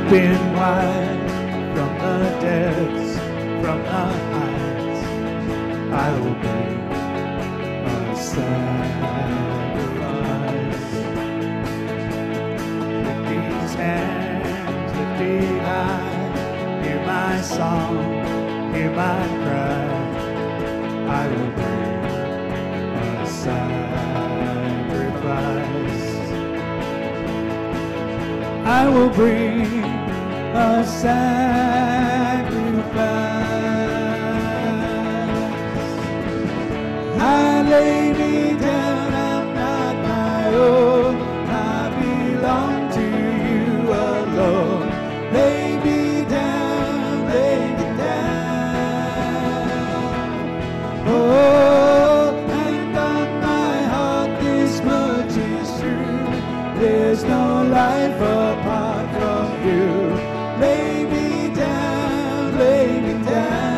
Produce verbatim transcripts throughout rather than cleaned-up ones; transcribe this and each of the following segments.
open wide from the depths, from the heights. I will bring a sacrifice. With these hands lifted high, hear my song, hear my cry. I will bring a sacrifice. I will bring a sacrifice. I lay me down, I'm not my own. I belong to you alone. Lay me down, lay me down. Oh, and on my heart this much is true. There's no life apart from you. Lay me down, lay me down.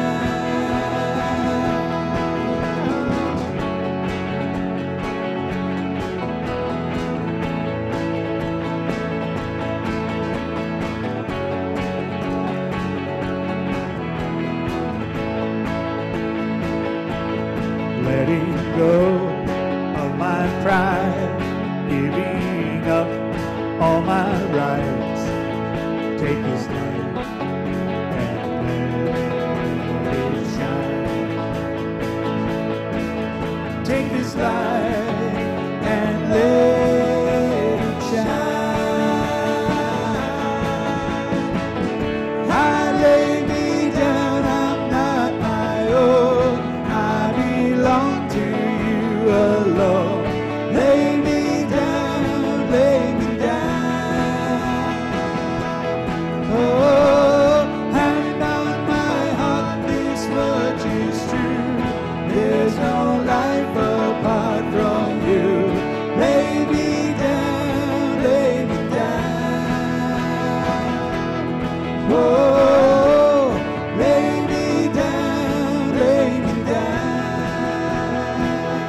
Letting go of my pride, giving up all my rights. Take this light and let it shine. Take this light and let it shine. I lay me down, I'm not my own. I belong to you alone. Lay me down, lay me down. Oh, and on my heart this much is true. There's no life apart from you. Lay me down, lay me down. Oh, lay me down, lay me down.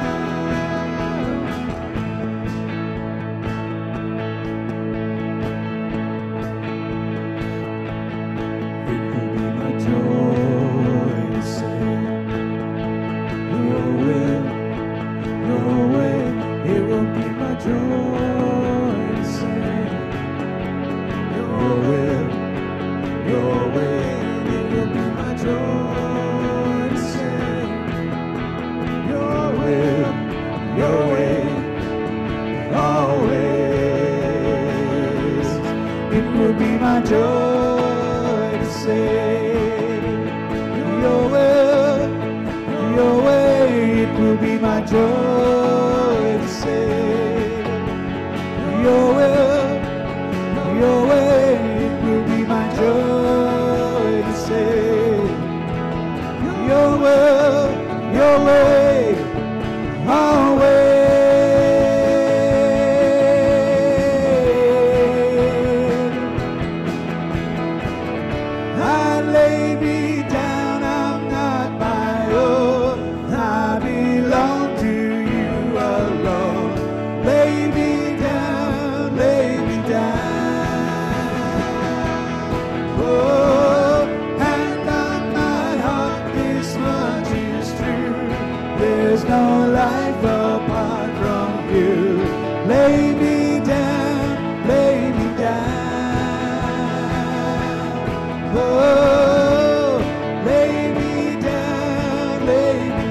It will be my joy to say, Your will, Your way. It will be my joy to say, Your will, Your way. It will be my joy to say, Your will, Your way, always. It will be my joy to say, Your will, Your way. It will be my joy to say, Your will, Your way. It will be my joy to say, Your will, Your way, always. I lay me down, I'm not my own. I belong to you alone. Lay me down, lay me down. Oh, and on my heart this much is true. There's no life apart from you. Lay me down, lay me down. Oh, lay me down, lay me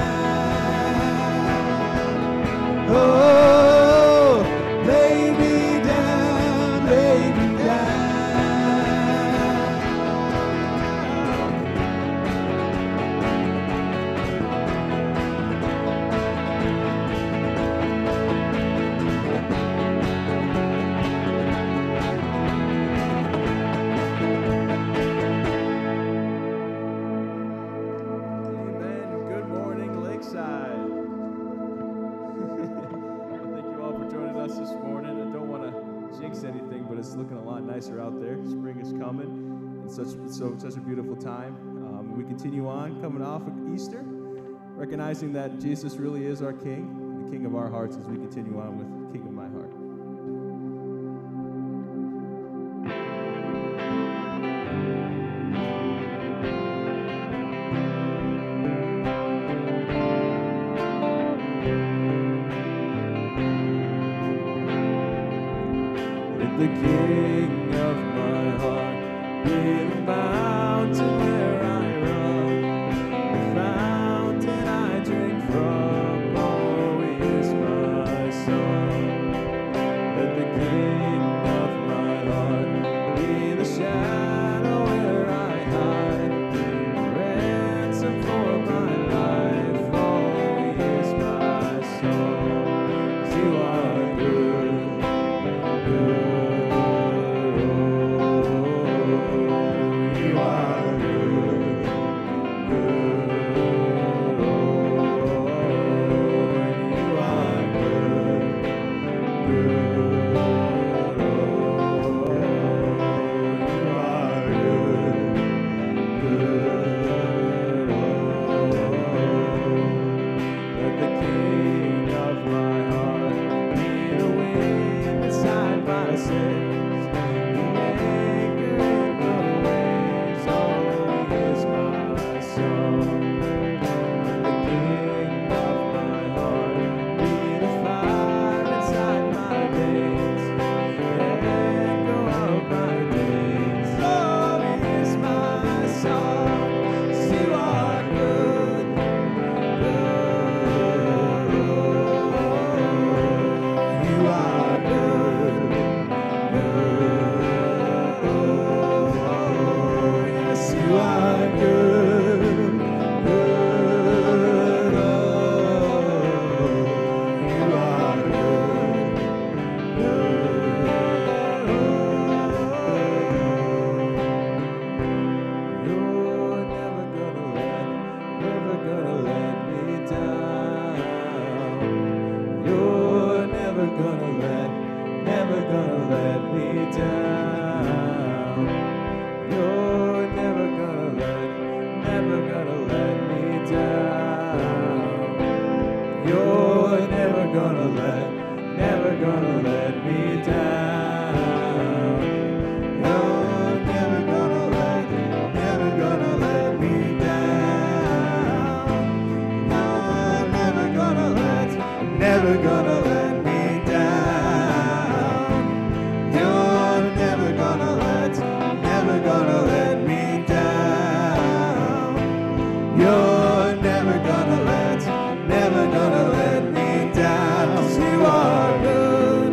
down. Oh, lay me down, lay me down. Amen. Good morning, Lakeside. Thank you all for joining us this morning. I don't want to jinx anything, but it's looking a lot nicer out there. Spring is coming, and such so such a beautiful time. Um, we continue on, coming off of Easter, recognizing that Jesus really is our King, the King of our hearts, as we continue on with King of my heart. the King of my heart be the mountain where I run, the fountain I drink from. Oh, he is my song. Let the King of my heart be the shadow where I hide, ransom for my life. Oh, he is my song. 'Cause you are good, good. Oh, you are good, good. Oh, you are good, good. Let the King of my heart be the wind beside my sails, the anchor in the waves. Oh, he is my song. Let the King of my heart be the fire inside my veins, the echo of my days. Oh, he is my song. 'Cause you are good, good. You are good, good. Yes, you are good, good. You are good, good. You're never gonna let, never gonna let me down. You're never gonna let, never gonna let me down. You're never gonna let, never gonna let me down. You're never gonna let, never gonna let me down. You're never gonna let, never gonna let me down. You're never gonna let, never gonna let me down. You're never gonna let, never gonna let me down. You're never gonna let, never gonna let me down. 'Cause you are good,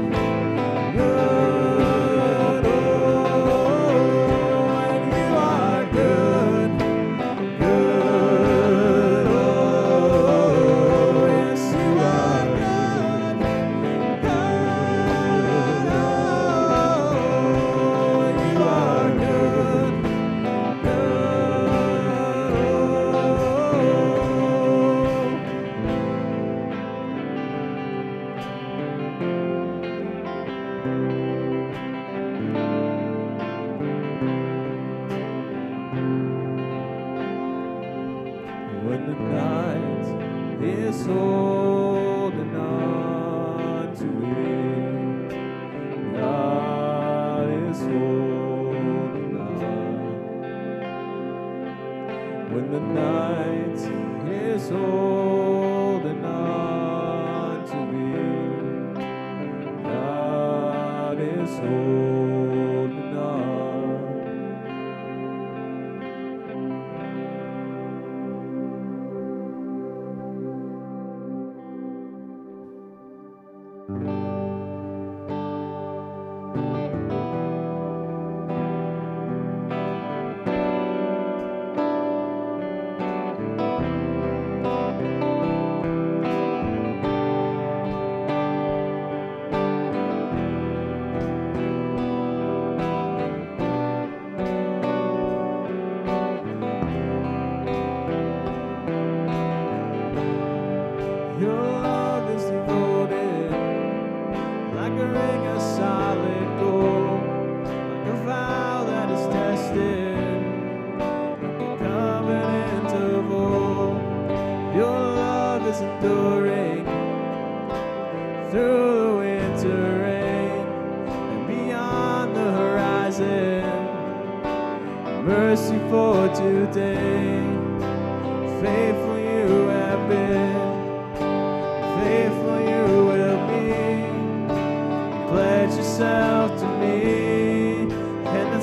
good. Oh, and you are good, good. Oh, yes, you are good, good. Oh, you are good, when the night is holding on to me, God is holding on. When the night is holding on to me, God is holding on. Your love is devoted, like a ring of solid gold, like a vow that is tested, like a covenant of old. Your love is enduring through the winter rain and beyond the horizon. Mercy for today, faithful you have been. Faithful you will be. Pledge yourself to me.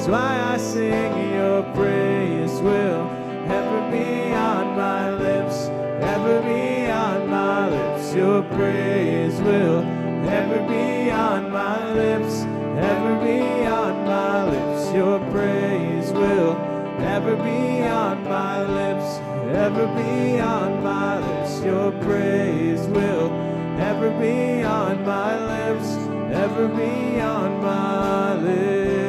why I sing your praise will ever be on my lips, ever be on my lips. Your praise will ever be on my lips, ever be on my lips. Your praise will ever be on my lips, ever be on my lips. Your praise will ever be on my lips, ever be on my lips.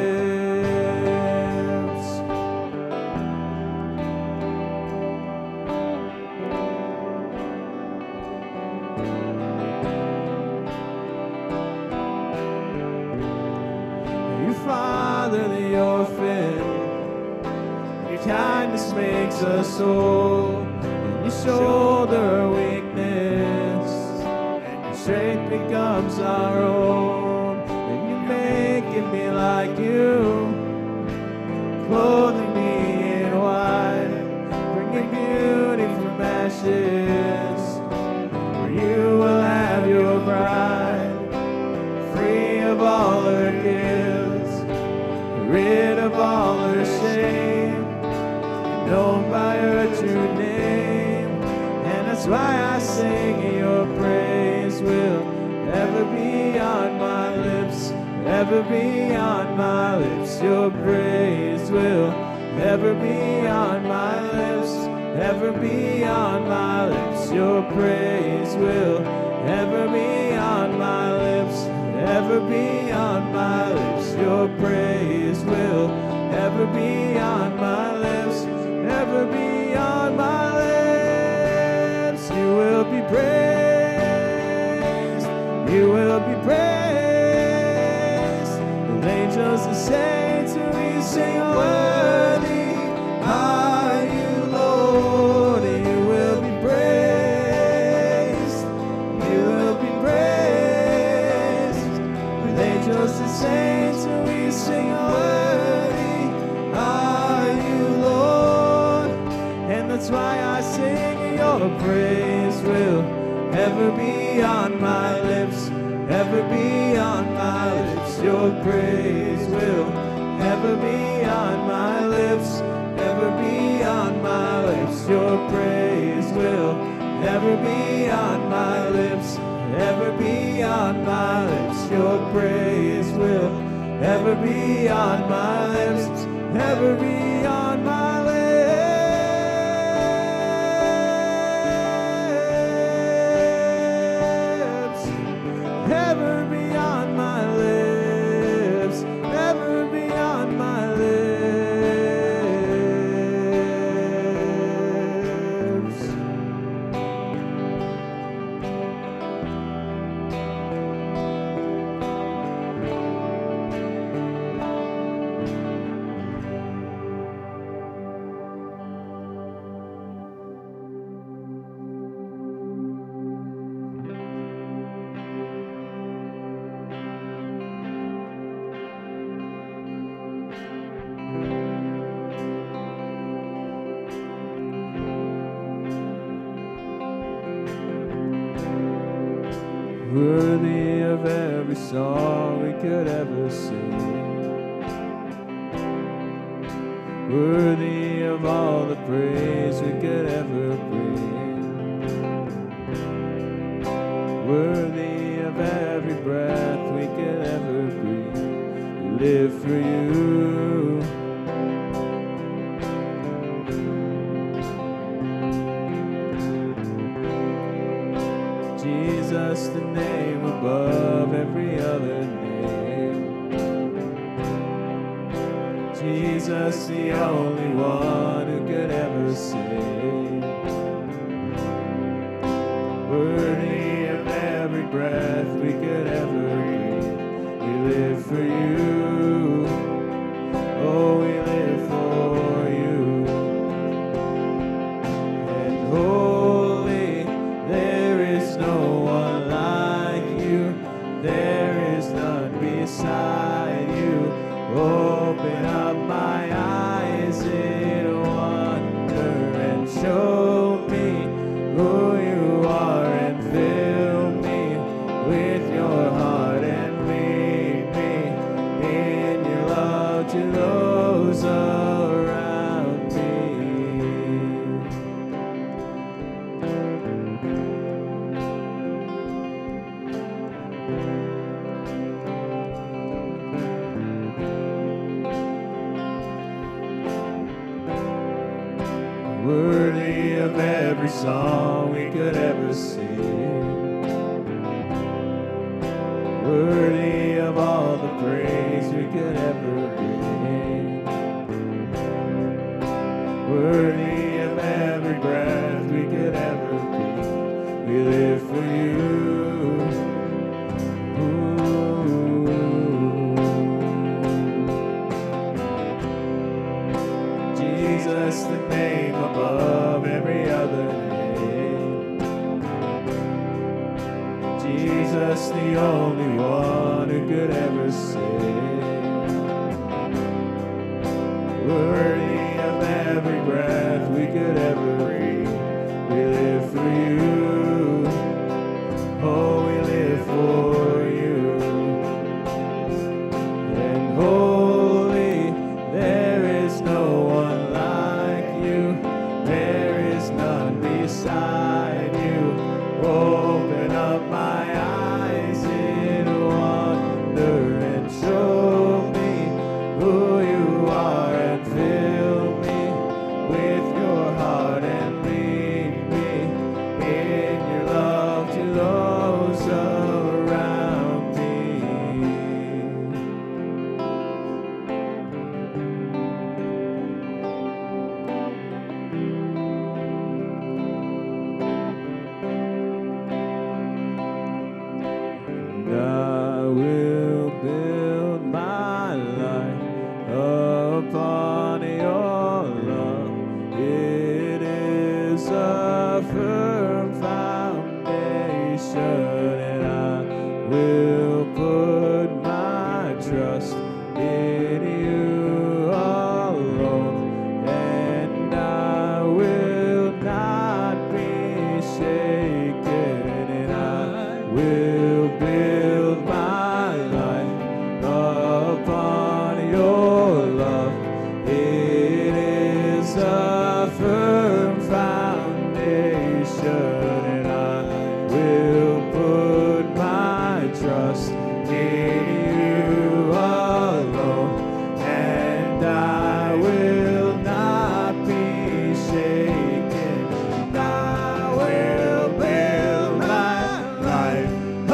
You father the orphan, your kindness makes us whole, and you shoulder our weakness, and your strength becomes our own. And you're making me like you, clothing me in white, bringing beauty from ashes, where you will have your bride, free of all her gifts, rid of all her shame, known by her true name. And that's why I sing your praise will ever be on my lips, ever be on my lips. Your praise will ever be on my lips, ever be on my lips. Your praise will ever be on my lips, ever be on my lips. Your praise will ever be on my lips, ever be on my lips. You will be praised, you will be praised. The angels and saints who we sing, worthy are you, Lord. You will be praised, you will be praised. With angels and saints who we sing, worthy are you, Lord. And that's why I sing your praise will ever be on my lips, ever be on my lips. Your praise will ever be on my lips, ever be on my lips. Your praise will ever be on my lips, ever be on my lips. Your praise will ever be on my lips, ever be on my lips. Ever be on my lips, ever be on my lips. Worthy of every song we could ever sing, worthy of all the praise we could ever bring, worthy of every breath we could ever breathe. We live for you. Jesus, the name above every other name. Jesus, the only one who could ever save. Worthy of every breath we could ever breathe. We live for you. Oh, we live for you. And holy, there is no one like you. There is none beside you. Open up my eyes in worthy of every song we could ever sing, worthy of all the praise we could ever bring, worthy of every breath we could ever breathe. We live for you. Jesus, the name above every other name. Jesus, the only one who could ever save. Worthy of every breath we could ever breathe. We live for you. Oh, we live for you. And holy, there is no one beside you. Open up my eyes in wonder and show me who you are, and fill me with your heart and lead me in your love to those around me. I will build my life upon your love. It is a firm foundation, and I will put my trust in you alone, and I will not be shaken, and I will build my life upon your love. It is a firm foundation, and I will put my trust in you alone, and I will not be shaken. I will build my life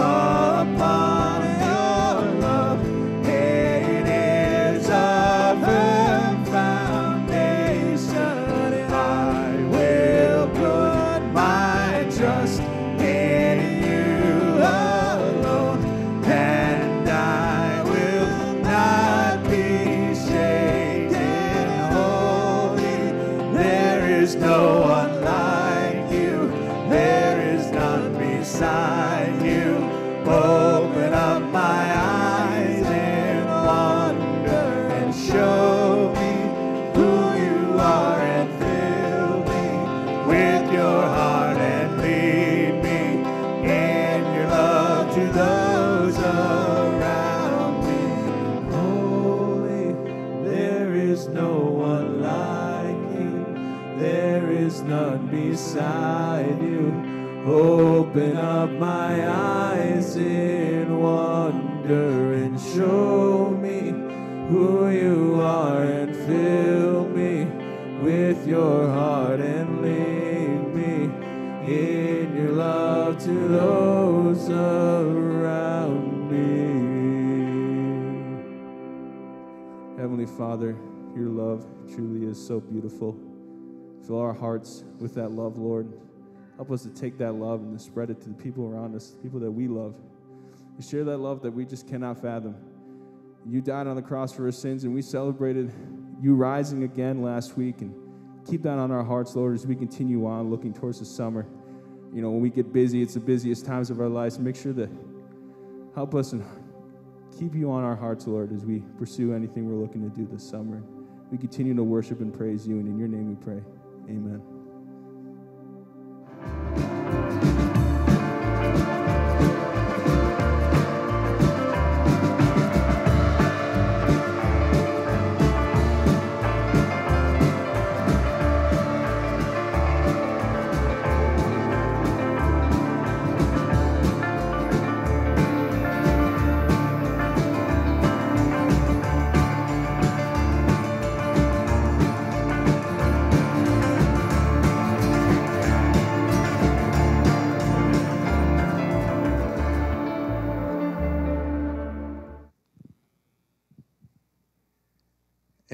upon your love. It is a firm foundation, and I will put my trust in you alone, and I will not be shaken. Holy, there is no one like you. There is none beside you. Open up my eyes in wonder and show me who you are, and fill me with your heart and lead me in your love to those around me. Holy, there is no one like you. There is none beside you. Open up my eyes in wonder and show me who you are, and fill me with your heart and lead me in your love to those around me. Heavenly Father, your love truly is so beautiful. Fill our hearts with that love, Lord. Help us to take that love and to spread it to the people around us, people that we love. And share that love that we just cannot fathom. You died on the cross for our sins, and we celebrated you rising again last week. And keep that on our hearts, Lord, as we continue on looking towards the summer. You know, when we get busy, it's the busiest times of our lives. Make sure to help us and keep you on our hearts, Lord, as we pursue anything we're looking to do this summer. We continue to worship and praise you, and in your name we pray. Amen.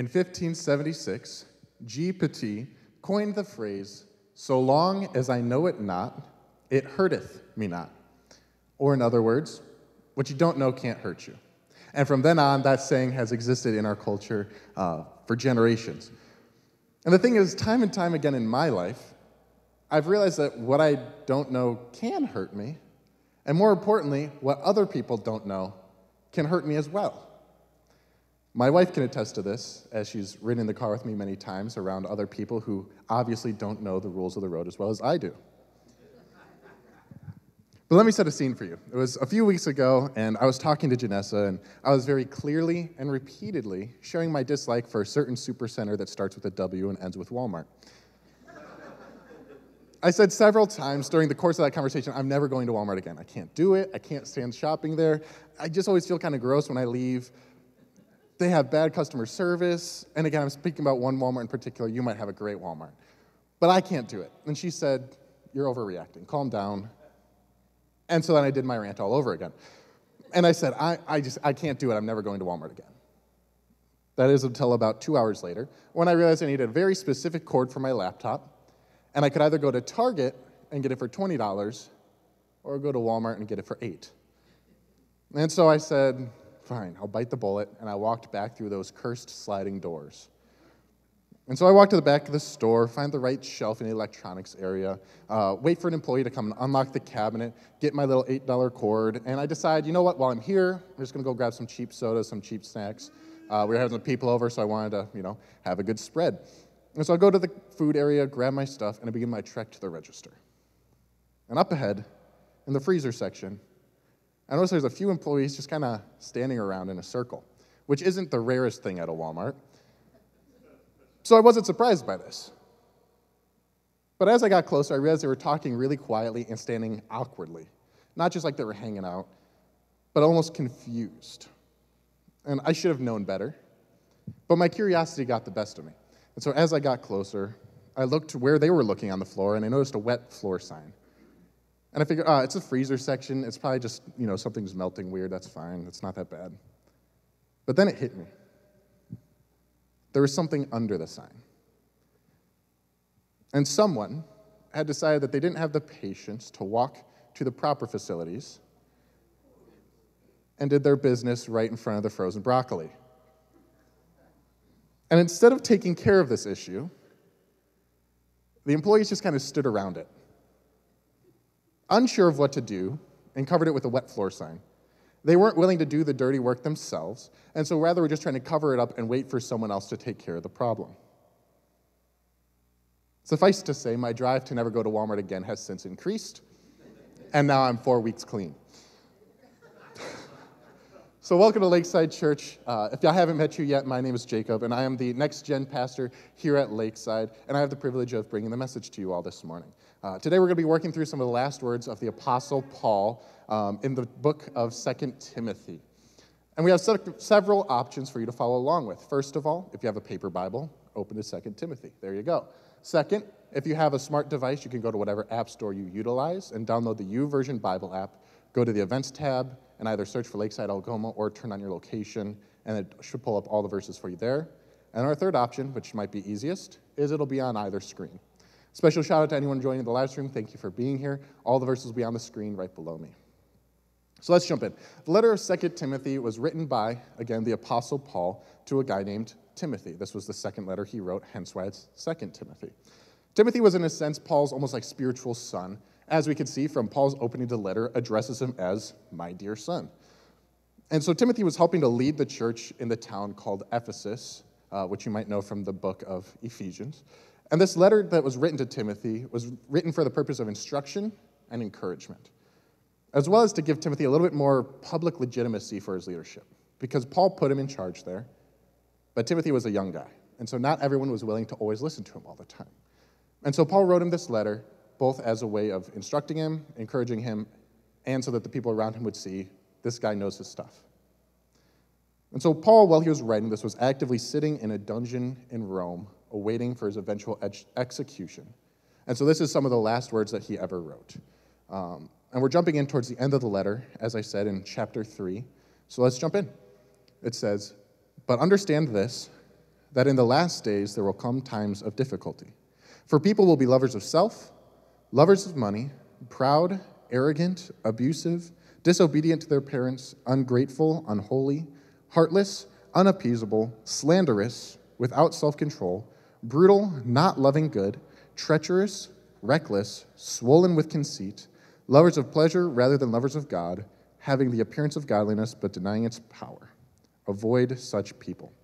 In fifteen seventy-six, G. Petit coined the phrase, "So long as I know it not, it hurteth me not." Or in other words, what you don't know can't hurt you. And from then on, that saying has existed in our culture uh, for generations. And the thing is, time and time again in my life, I've realized that what I don't know can hurt me, and more importantly, what other people don't know can hurt me as well. My wife can attest to this, as she's ridden in the car with me many times around other people who obviously don't know the rules of the road as well as I do. But let me set a scene for you. It was a few weeks ago, and I was talking to Janessa, and I was very clearly and repeatedly showing my dislike for a certain supercenter that starts with a W and ends with Walmart. I said several times during the course of that conversation, I'm never going to Walmart again. I can't do it. I can't stand shopping there. I just always feel kind of gross when I leave. They have bad customer service. And again, I'm speaking about one Walmart in particular. You might have a great Walmart. But I can't do it. And she said, "You're overreacting. Calm down." And so then I did my rant all over again. And I said, I, I just, I can't do it. I'm never going to Walmart again. That is until about two hours later, when I realized I needed a very specific cord for my laptop, and I could either go to Target and get it for twenty dollars, or go to Walmart and get it for eight dollars. And so I said, fine, I'll bite the bullet, and I walked back through those cursed sliding doors. And so I walked to the back of the store, find the right shelf in the electronics area, uh, wait for an employee to come and unlock the cabinet, get my little eight dollar cord, and I decide, you know what, while I'm here, I'm just gonna go grab some cheap sodas, some cheap snacks. Uh, we were having some people over, so I wanted to, you know, have a good spread. And so I go to the food area, grab my stuff, and I begin my trek to the register. And up ahead, in the freezer section, I notice there's a few employees just kind of standing around in a circle, which isn't the rarest thing at a Walmart. So I wasn't surprised by this. But as I got closer, I realized they were talking really quietly and standing awkwardly. Not just like they were hanging out, but almost confused. And I should have known better. But my curiosity got the best of me. And so as I got closer, I looked where they were looking on the floor, and I noticed a wet floor sign. And I figured, ah, it's a freezer section. It's probably just, you know, something's melting weird. That's fine. It's not that bad. But then it hit me. There was something under the sign. And someone had decided that they didn't have the patience to walk to the proper facilities and did their business right in front of the frozen broccoli. And instead of taking care of this issue, the employees just kind of stood around it, unsure of what to do, and covered it with a wet floor sign. They weren't willing to do the dirty work themselves, and so rather were just trying to cover it up and wait for someone else to take care of the problem. Suffice to say, my drive to never go to Walmart again has since increased, and now I'm four weeks clean. So welcome to Lakeside Church. Uh, if I haven't met you yet, my name is Jacob, and I am the next-gen pastor here at Lakeside, and I have the privilege of bringing the message to you all this morning. Uh, today we're going to be working through some of the last words of the Apostle Paul um, in the book of Second Timothy. And we have se- several options for you to follow along with. First of all, if you have a paper Bible, open to Second Timothy. There you go. Second, if you have a smart device, you can go to whatever app store you utilize and download the YouVersion Bible app, go to the Events tab, and either search for Lakeside Algoma or turn on your location, and it should pull up all the verses for you there. And our third option, which might be easiest, is it'll be on either screen. Special shout out to anyone joining the live stream. Thank you for being here. All the verses will be on the screen right below me. So let's jump in. The letter of Second Timothy was written by, again, the Apostle Paul to a guy named Timothy. This was the second letter he wrote, hence why it's Second Timothy. Timothy was, in a sense, Paul's almost like spiritual son. As we can see from Paul's opening to the letter, addresses him as my dear son. And so Timothy was helping to lead the church in the town called Ephesus, uh, which you might know from the book of Ephesians. And this letter that was written to Timothy was written for the purpose of instruction and encouragement, as well as to give Timothy a little bit more public legitimacy for his leadership, because Paul put him in charge there, but Timothy was a young guy, and so not everyone was willing to always listen to him all the time. And so Paul wrote him this letter, both as a way of instructing him, encouraging him, and so that the people around him would see this guy knows his stuff. And so Paul, while he was writing this, was actively sitting in a dungeon in Rome, awaiting for his eventual ex- execution. And so this is some of the last words that he ever wrote. Um, and we're jumping in towards the end of the letter, as I said, in chapter three. So let's jump in. It says, "But understand this, that in the last days there will come times of difficulty. For people will be lovers of self, lovers of money, proud, arrogant, abusive, disobedient to their parents, ungrateful, unholy, heartless, unappeasable, slanderous, without self-control, brutal, not loving good, treacherous, reckless, swollen with conceit, lovers of pleasure rather than lovers of God, having the appearance of godliness but denying its power. Avoid such people.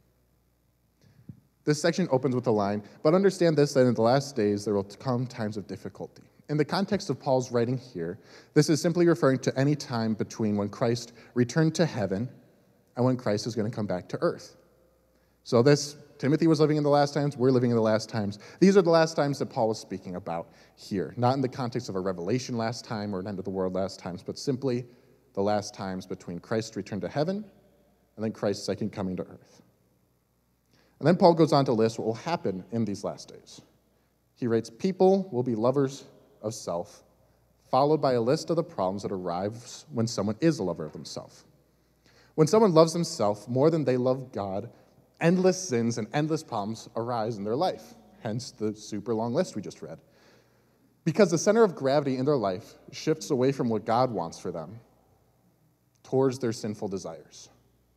This section opens with the line, but understand this, that in the last days there will come times of difficulty. In the context of Paul's writing here, this is simply referring to any time between when Christ returned to heaven and when Christ is going to come back to earth. So this, Timothy was living in the last times, we're living in the last times. These are the last times that Paul is speaking about here, not in the context of a revelation last time or an end of the world last times, but simply the last times between Christ's return to heaven and then Christ's second coming to earth. And then Paul goes on to list what will happen in these last days. He writes, people will be lovers of self, followed by a list of the problems that arrives when someone is a lover of themselves. When someone loves themselves more than they love God, endless sins and endless problems arise in their life, hence the super long list we just read. Because the center of gravity in their life shifts away from what God wants for them towards their sinful desires.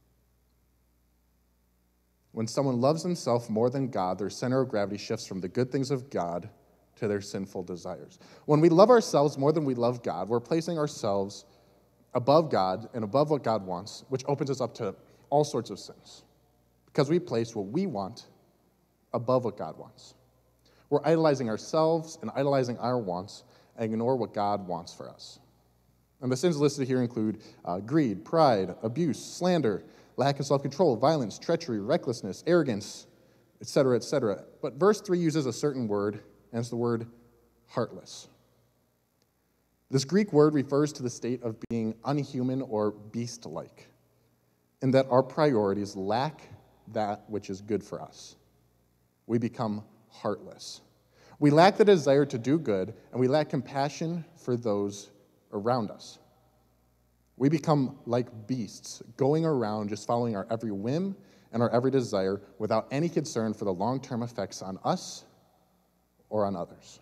When someone loves themselves more than God, their center of gravity shifts from the good things of God to their sinful desires. When we love ourselves more than we love God, we're placing ourselves above God and above what God wants, which opens us up to all sorts of sins. Because we place what we want above what God wants. We're idolizing ourselves and idolizing our wants and ignore what God wants for us. And the sins listed here include uh, greed, pride, abuse, slander, lack of self-control, violence, treachery, recklessness, arrogance, et cetera, et cetera. But verse three uses a certain word, and it's the word heartless. This Greek word refers to the state of being unhuman or beast-like, in that our priorities lack that which is good for us. We become heartless. We lack the desire to do good, and we lack compassion for those around us. We become like beasts, going around just following our every whim and our every desire without any concern for the long-term effects on us or on others.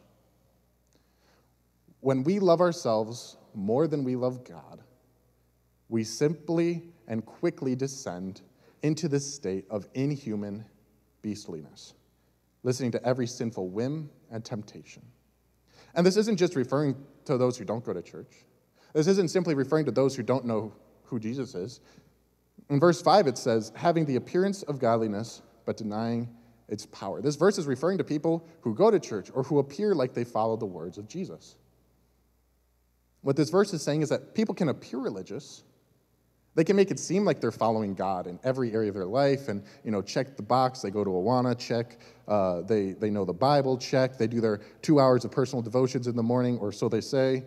When we love ourselves more than we love God, we simply and quickly descend into this state of inhuman beastliness, listening to every sinful whim and temptation. And this isn't just referring to those who don't go to church. This isn't simply referring to those who don't know who Jesus is. In verse five, it says, having the appearance of godliness, but denying its power. This verse is referring to people who go to church or who appear like they follow the words of Jesus. What this verse is saying is that people can appear religious. They can make it seem like they're following God in every area of their life and, you know, check the box. They go to Awana, check. Uh, they, they know the Bible, check. They do their two hours of personal devotions in the morning, or so they say.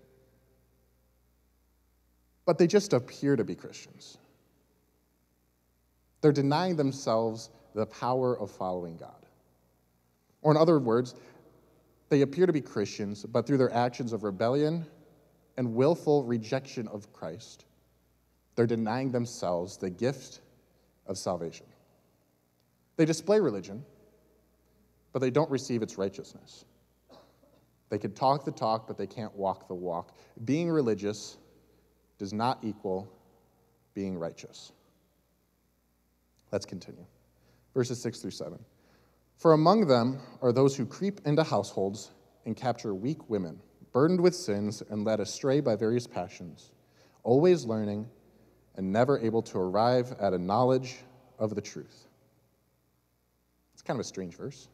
But they just appear to be Christians. They're denying themselves the power of following God. Or in other words, they appear to be Christians, but through their actions of rebellion and willful rejection of Christ, they're denying themselves the gift of salvation. They display religion, but they don't receive its righteousness. They can talk the talk, but they can't walk the walk. Being religious does not equal being righteous. Let's continue. Verses six through seven. For among them are those who creep into households and capture weak women, burdened with sins and led astray by various passions, always learning and never able to arrive at a knowledge of the truth. It's kind of a strange verse.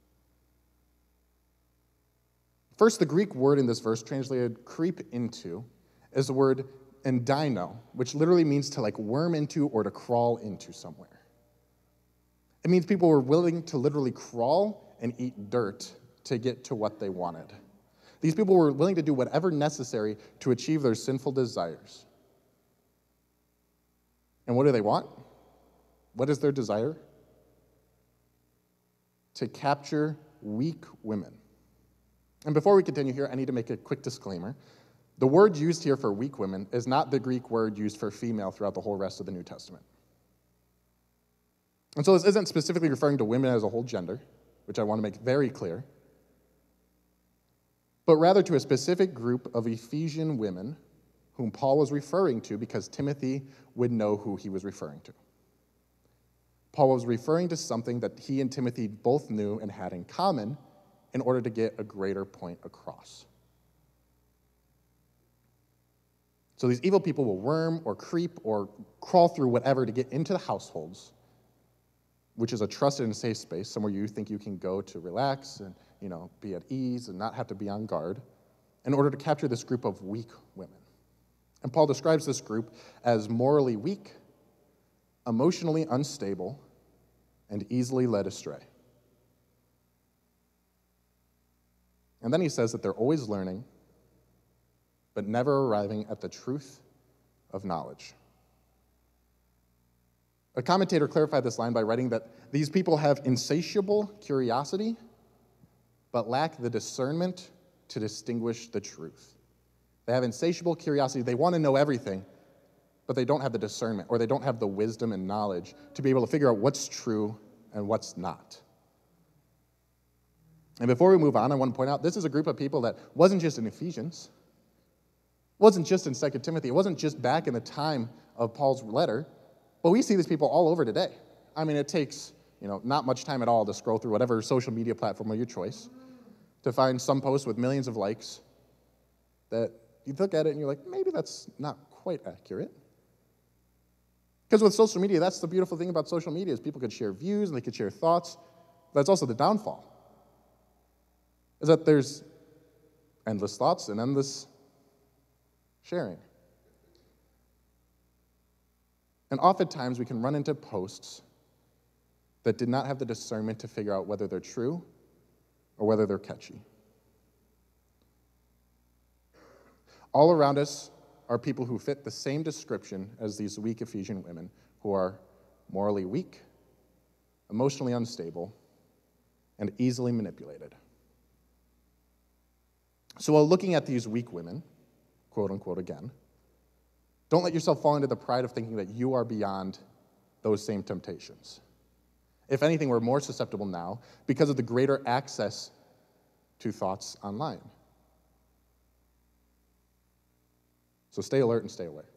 First, the Greek word in this verse, translated creep into, is the word endino, which literally means to like worm into or to crawl into somewhere. It means people were willing to literally crawl and eat dirt to get to what they wanted. These people were willing to do whatever necessary to achieve their sinful desires. And what do they want? What is their desire? To capture weak women. And before we continue here, I need to make a quick disclaimer. The word used here for weak women is not the Greek word used for female throughout the whole rest of the New Testament. And so this isn't specifically referring to women as a whole gender, which I want to make very clear, but rather to a specific group of Ephesian women whom Paul was referring to because Timothy would know who he was referring to. Paul was referring to something that he and Timothy both knew and had in common in order to get a greater point across. So these evil people will worm or creep or crawl through whatever to get into the households, which is a trusted and safe space, somewhere you think you can go to relax and, you know, be at ease and not have to be on guard, in order to capture this group of weak women. And Paul describes this group as morally weak, emotionally unstable, and easily led astray. And then he says that they're always learning, but never arriving at the truth of knowledge. A commentator clarified this line by writing that these people have insatiable curiosity, but lack the discernment to distinguish the truth. They have insatiable curiosity. They want to know everything, but they don't have the discernment, or they don't have the wisdom and knowledge to be able to figure out what's true and what's not. And before we move on, I want to point out this is a group of people that wasn't just in Ephesians, wasn't just in Second Timothy, it wasn't just back in the time of Paul's letter, but we see these people all over today. I mean, it takes, you know, not much time at all to scroll through whatever social media platform of your choice to find some post with millions of likes that you look at it and you're like, maybe that's not quite accurate. Because with social media, that's the beautiful thing about social media is people could share views and they could share thoughts. That's also the downfall, is that there's endless thoughts and endless sharing. And oftentimes we can run into posts that did not have the discernment to figure out whether they're true or whether they're catchy. All around us are people who fit the same description as these weak Ephesian women, who are morally weak, emotionally unstable, and easily manipulated. So while looking at these weak women, quote unquote again, don't let yourself fall into the pride of thinking that you are beyond those same temptations. If anything, we're more susceptible now because of the greater access to thoughts online. So stay alert and stay aware.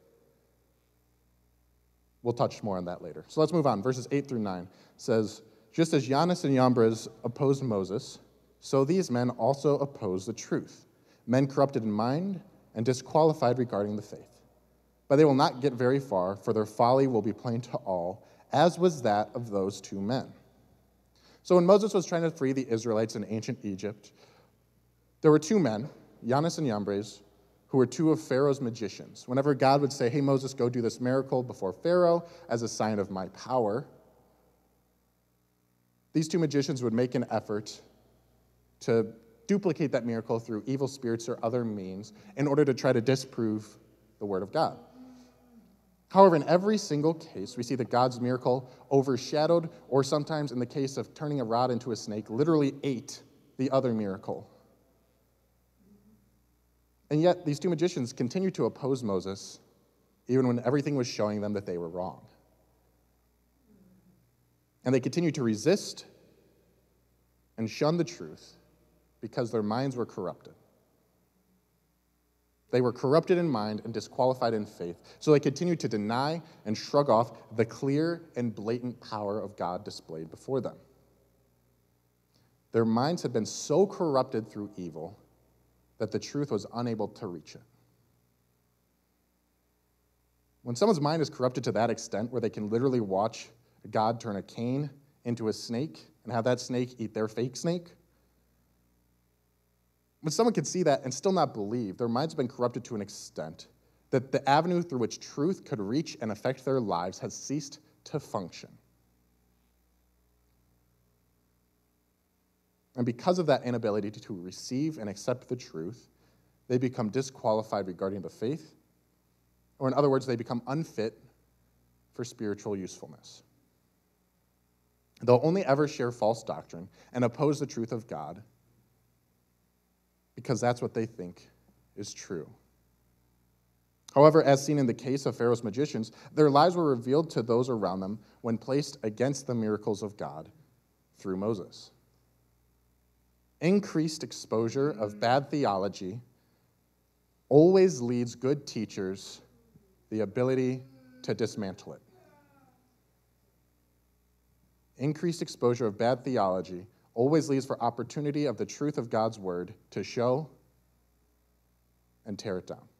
We'll touch more on that later. So let's move on. Verses eight through nine says, just as Jannes and Jambres opposed Moses, so these men also oppose the truth, men corrupted in mind and disqualified regarding the faith. But they will not get very far, for their folly will be plain to all, as was that of those two men. So when Moses was trying to free the Israelites in ancient Egypt, there were two men, Jannes and Jambres, who were two of Pharaoh's magicians. Whenever God would say, hey, Moses, go do this miracle before Pharaoh as a sign of my power, these two magicians would make an effort to duplicate that miracle through evil spirits or other means in order to try to disprove the word of God. However, in every single case, we see that God's miracle overshadowed, or sometimes in the case of turning a rod into a snake, literally ate the other miracle. And yet, these two magicians continued to oppose Moses, even when everything was showing them that they were wrong. And they continued to resist and shun the truth because their minds were corrupted. They were corrupted in mind and disqualified in faith, so they continued to deny and shrug off the clear and blatant power of God displayed before them. Their minds had been so corrupted through evil that the truth was unable to reach it. When someone's mind is corrupted to that extent where they can literally watch God turn a cane into a snake and have that snake eat their fake snake, when someone can see that and still not believe, their mind's been corrupted to an extent that the avenue through which truth could reach and affect their lives has ceased to function. And because of that inability to receive and accept the truth, they become disqualified regarding the faith, or in other words, they become unfit for spiritual usefulness. They'll only ever share false doctrine and oppose the truth of God because that's what they think is true. However, as seen in the case of Pharaoh's magicians, their lies were revealed to those around them when placed against the miracles of God through Moses. Increased exposure of bad theology always leads good teachers the ability to dismantle it. Increased exposure of bad theology always leaves for opportunity of the truth of God's word to show and tear it down.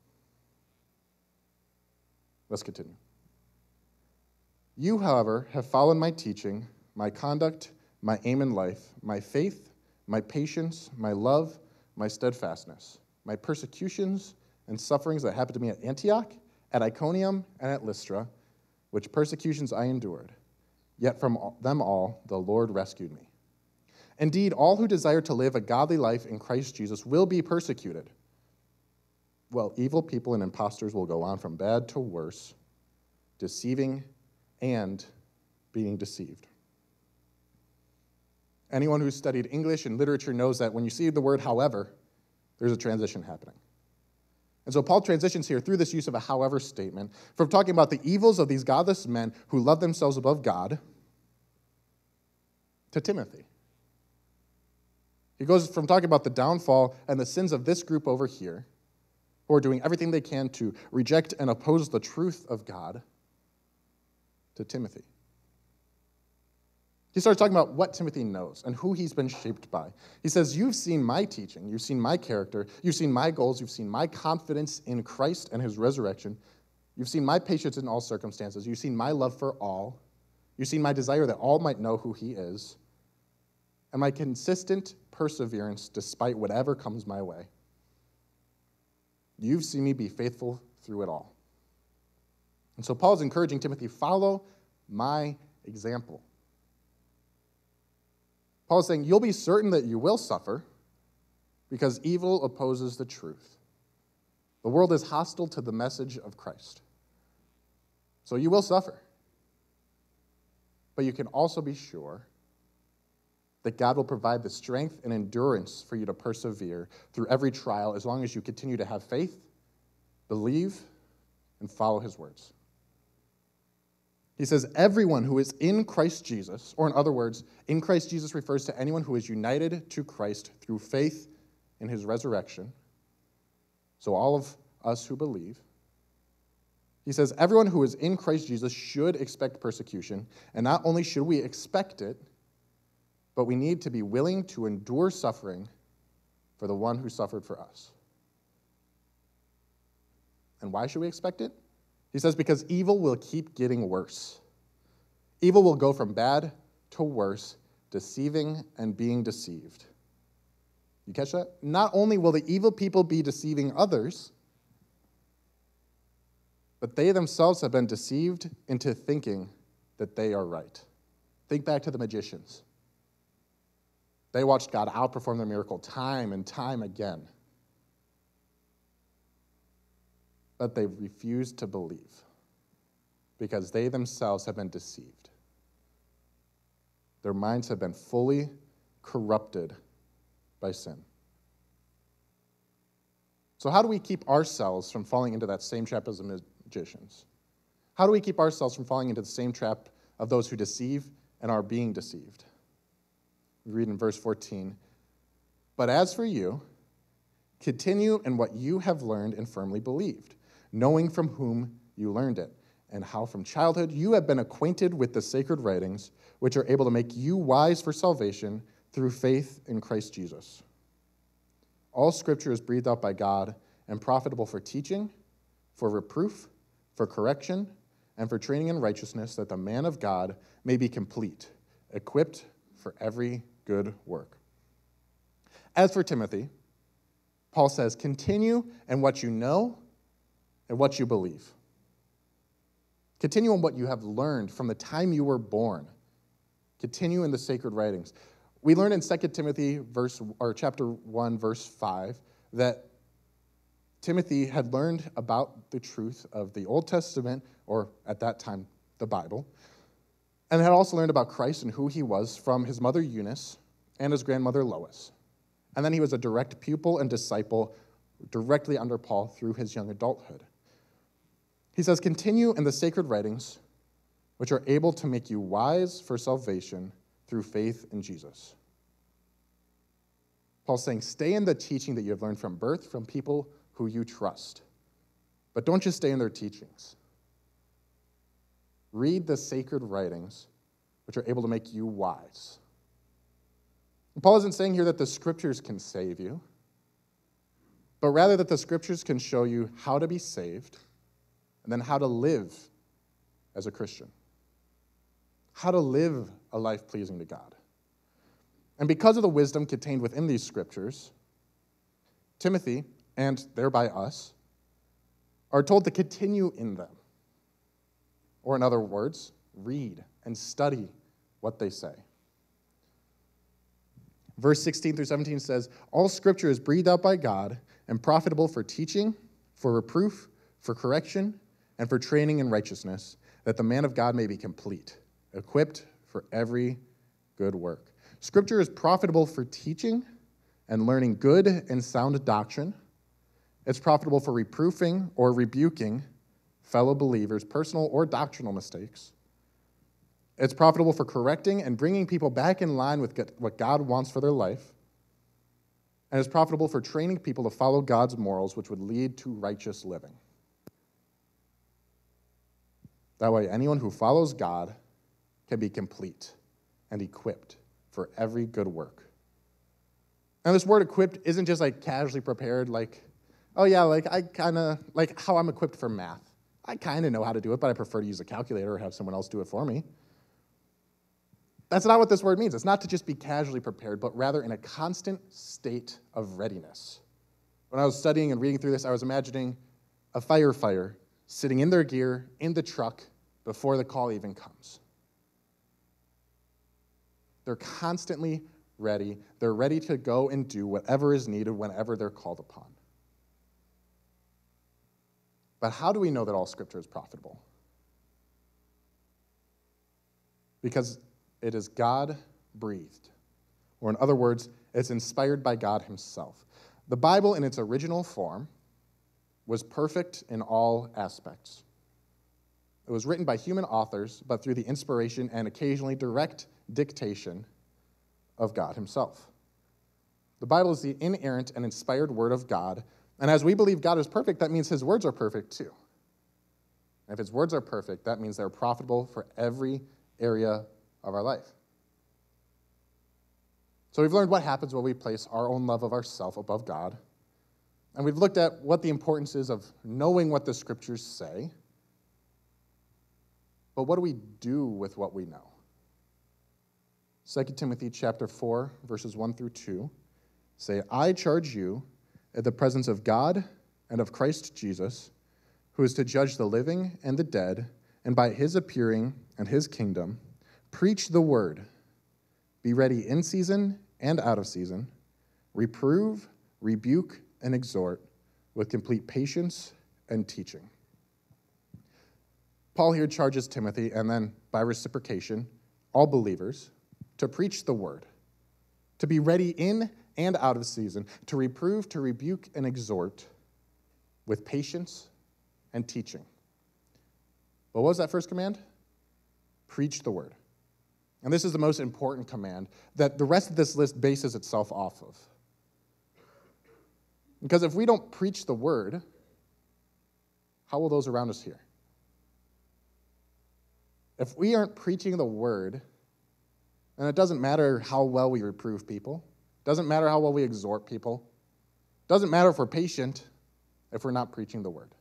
Let's continue. You, however, have followed my teaching, my conduct, my aim in life, my faith, my patience, my love, my steadfastness, my persecutions and sufferings that happened to me at Antioch, at Iconium, and at Lystra, which persecutions I endured. Yet from them all the Lord rescued me. Indeed, all who desire to live a godly life in Christ Jesus will be persecuted. Well, evil people and impostors will go on from bad to worse, deceiving and being deceived. Anyone who's studied English and literature knows that when you see the word however, there's a transition happening. And so Paul transitions here through this use of a however statement from talking about the evils of these godless men who love themselves above God to Timothy. He goes from talking about the downfall and the sins of this group over here, who are doing everything they can to reject and oppose the truth of God, to Timothy. He starts talking about what Timothy knows and who he's been shaped by. He says, you've seen my teaching, you've seen my character, you've seen my goals, you've seen my confidence in Christ and his resurrection, you've seen my patience in all circumstances, you've seen my love for all, you've seen my desire that all might know who he is, and my consistent perseverance despite whatever comes my way. You've seen me be faithful through it all. And so Paul's encouraging Timothy, follow my example. Paul's saying, you'll be certain that you will suffer because evil opposes the truth. The world is hostile to the message of Christ. So you will suffer. But you can also be sure that God will provide the strength and endurance for you to persevere through every trial as long as you continue to have faith, believe, and follow his words. He says, everyone who is in Christ Jesus, or in other words, in Christ Jesus refers to anyone who is united to Christ through faith in his resurrection. So all of us who believe. He says, everyone who is in Christ Jesus should expect persecution, and not only should we expect it, but we need to be willing to endure suffering for the one who suffered for us. And why should we expect it? He says, because evil will keep getting worse. Evil will go from bad to worse, deceiving and being deceived. You catch that? Not only will the evil people be deceiving others, but they themselves have been deceived into thinking that they are right. Think back to the magicians. They watched God outperform their miracle time and time again. But they refused to believe because they themselves have been deceived. Their minds have been fully corrupted by sin. So how do we keep ourselves from falling into that same trap as the magicians? How do we keep ourselves from falling into the same trap of those who deceive and are being deceived? We read in verse fourteen, but as for you, continue in what you have learned and firmly believed, knowing from whom you learned it, and how from childhood you have been acquainted with the sacred writings, which are able to make you wise for salvation through faith in Christ Jesus. All Scripture is breathed out by God and profitable for teaching, for reproof, for correction, and for training in righteousness, that the man of God may be complete, equipped for every good work. As for Timothy, Paul says, continue in what you know and what you believe. Continue on what you have learned from the time you were born. Continue in the sacred writings. We learn in Second Timothy verse or chapter one, verse five, that Timothy had learned about the truth of the Old Testament, or at that time, the Bible, and had also learned about Christ and who he was from his mother Eunice and his grandmother Lois. And then he was a direct pupil and disciple directly under Paul through his young adulthood. He says, continue in the sacred writings, which are able to make you wise for salvation through faith in Jesus. Paul's saying, stay in the teaching that you have learned from birth, from people who you trust. But don't just stay in their teachings. Read the sacred writings, which are able to make you wise. And Paul isn't saying here that the scriptures can save you, but rather that the scriptures can show you how to be saved and then how to live as a Christian. How to live a life pleasing to God. And because of the wisdom contained within these scriptures, Timothy, and thereby us, are told to continue in them. Or in other words, read and study what they say. Verse sixteen through seventeen says, all scripture is breathed out by God and profitable for teaching, for reproof, for correction, and for training in righteousness, that the man of God may be complete, equipped for every good work. Scripture is profitable for teaching and learning good and sound doctrine. It's profitable for reproofing or rebuking fellow believers' personal or doctrinal mistakes. It's profitable for correcting and bringing people back in line with what God wants for their life. And it's profitable for training people to follow God's morals, which would lead to righteous living. That way, anyone who follows God can be complete and equipped for every good work. And this word equipped isn't just like casually prepared, like, oh yeah, like I kind of, like how I'm equipped for math. I kind of know how to do it, but I prefer to use a calculator or have someone else do it for me. That's not what this word means. It's not to just be casually prepared, but rather in a constant state of readiness. When I was studying and reading through this, I was imagining a firefighter sitting in their gear in the truck before the call even comes. They're constantly ready. They're ready to go and do whatever is needed whenever they're called upon. But how do we know that all Scripture is profitable? Because it is God-breathed. Or in other words, it's inspired by God himself. The Bible in its original form was perfect in all aspects. It was written by human authors, but through the inspiration and occasionally direct dictation of God himself. The Bible is the inerrant and inspired word of God, and as we believe God is perfect, that means his words are perfect too. And if his words are perfect, that means they're profitable for every area of our life. So we've learned what happens when we place our own love of ourselves above God, and we've looked at what the importance is of knowing what the Scriptures say, but what do we do with what we know? Second Timothy chapter four, verses one through two say, I charge you in the presence of God and of Christ Jesus, who is to judge the living and the dead, and by his appearing and his kingdom, preach the word. Be ready in season and out of season. Reprove, rebuke, and exhort with complete patience and teaching. Paul here charges Timothy, and then by reciprocation, all believers, to preach the word, to be ready in and out of season, to reprove, to rebuke, and exhort with patience and teaching. But what was that first command? Preach the word. And this is the most important command that the rest of this list bases itself off of. Because if we don't preach the word, how will those around us hear? If we aren't preaching the word, then it doesn't matter how well we reprove people. It doesn't matter how well we exhort people. It doesn't matter if we're patient if we're not preaching the word.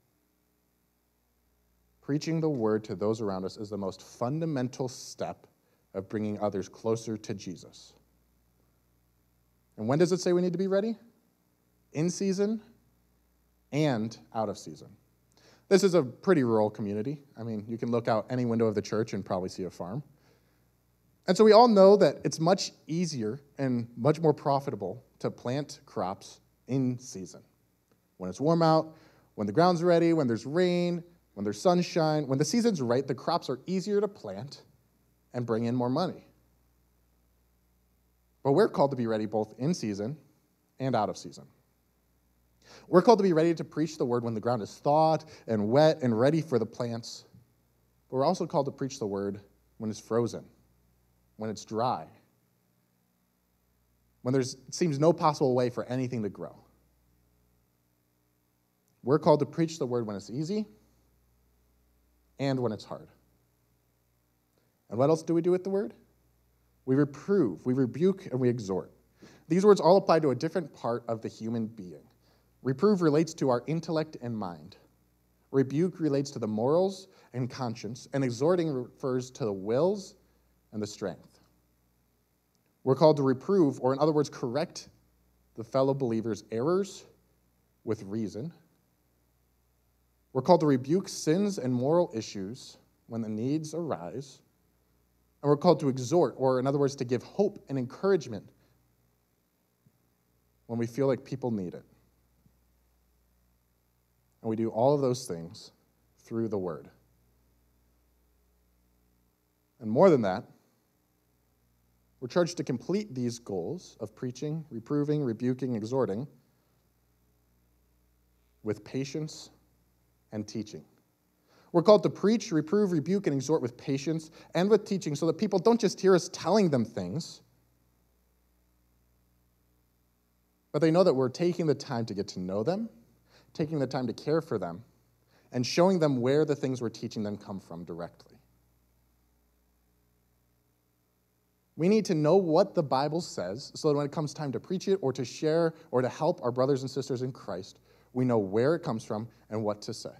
Preaching the word to those around us is the most fundamental step of bringing others closer to Jesus. And when does it say we need to be ready? In season and out of season. This is a pretty rural community. I mean, you can look out any window of the church and probably see a farm. And so we all know that it's much easier and much more profitable to plant crops in season. When it's warm out, when the ground's ready, when there's rain, when there's sunshine, when the season's right, the crops are easier to plant and bring in more money. But we're called to be ready both in season and out of season. We're called to be ready to preach the word when the ground is thawed and wet and ready for the plants. But we're also called to preach the word when it's frozen, when it's dry, when there seems no possible way for anything to grow. We're called to preach the word when it's easy and when it's hard. And what else do we do with the word? We reprove, we rebuke, and we exhort. These words all apply to a different part of the human being. Reprove relates to our intellect and mind. Rebuke relates to the morals and conscience, and exhorting refers to the wills and the strength. We're called to reprove, or in other words, correct the fellow believer's errors with reason. We're called to rebuke sins and moral issues when the needs arise. And we're called to exhort, or in other words, to give hope and encouragement when we feel like people need it. And we do all of those things through the word. And more than that, we're charged to complete these goals of preaching, reproving, rebuking, exhorting with patience and teaching. We're called to preach, reprove, rebuke, and exhort with patience and with teaching so that people don't just hear us telling them things, but they know that we're taking the time to get to know them, taking the time to care for them, and showing them where the things we're teaching them come from directly. We need to know what the Bible says so that when it comes time to preach it or to share or to help our brothers and sisters in Christ, we know where it comes from and what to say.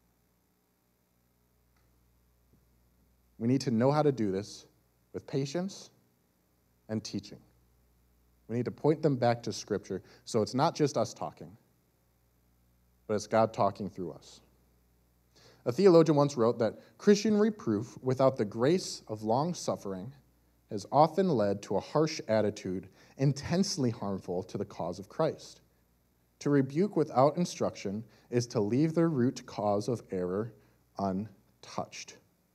We need to know how to do this with patience and teaching. We need to point them back to Scripture so it's not just us talking, but it's God talking through us. A theologian once wrote that Christian reproof without the grace of long-suffering has often led to a harsh attitude intensely harmful to the cause of Christ. To rebuke without instruction is to leave the root cause of error untouched.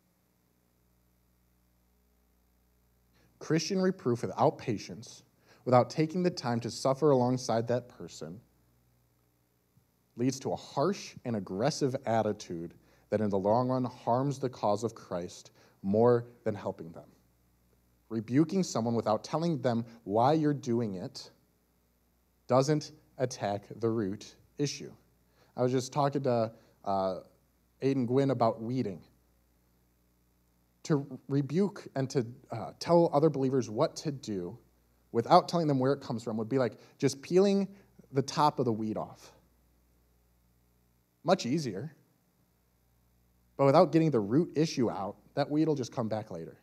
Christian reproof without patience, without taking the time to suffer alongside that person, leads to a harsh and aggressive attitude that in the long run harms the cause of Christ more than helping them. Rebuking someone without telling them why you're doing it doesn't attack the root issue. I was just talking to uh, Aiden Gwynn about weeding. To rebuke and to uh, tell other believers what to do without telling them where it comes from would be like just peeling the top of the weed off. Much easier. But without getting the root issue out, that weed will just come back later.